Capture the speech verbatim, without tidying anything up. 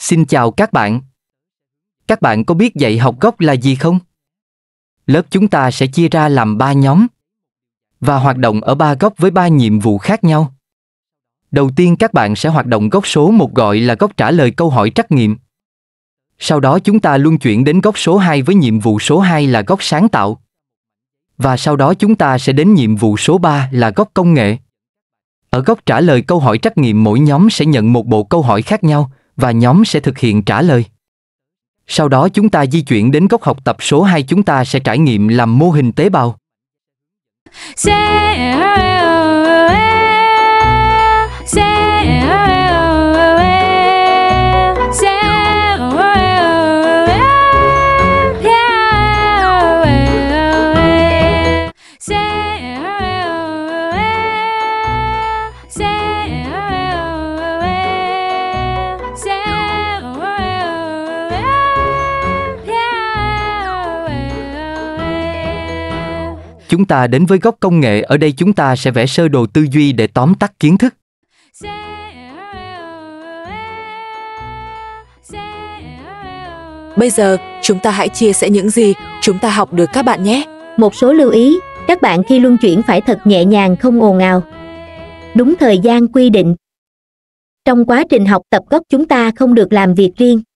Xin chào các bạn. Các bạn có biết dạy học gốc là gì không? Lớp chúng ta sẽ chia ra làm ba nhóm và hoạt động ở ba góc với ba nhiệm vụ khác nhau. Đầu tiên các bạn sẽ hoạt động góc số một gọi là góc trả lời câu hỏi trắc nghiệm. Sau đó chúng ta luân chuyển đến góc số hai với nhiệm vụ số hai là góc sáng tạo. Và sau đó chúng ta sẽ đến nhiệm vụ số ba là góc công nghệ. Ở góc trả lời câu hỏi trắc nghiệm mỗi nhóm sẽ nhận một bộ câu hỏi khác nhau và nhóm sẽ thực hiện trả lời. Sau đó chúng ta di chuyển đến góc học tập số hai chúng ta sẽ trải nghiệm làm mô hình tế bào. Chúng ta đến với góc công nghệ, ở đây chúng ta sẽ vẽ sơ đồ tư duy để tóm tắt kiến thức. Bây giờ, chúng ta hãy chia sẻ những gì chúng ta học được các bạn nhé. Một số lưu ý, các bạn khi luân chuyển phải thật nhẹ nhàng không ồn ào. Đúng thời gian quy định. Trong quá trình học tập gốc chúng ta không được làm việc riêng.